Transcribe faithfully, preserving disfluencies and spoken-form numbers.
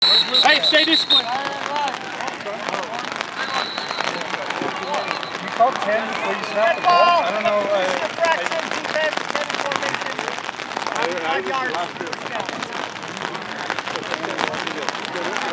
Hey, stay disciplined. You called ten before you snapped the ball? I don't know. Uh, Fraction, defense, ten formation. Five yards.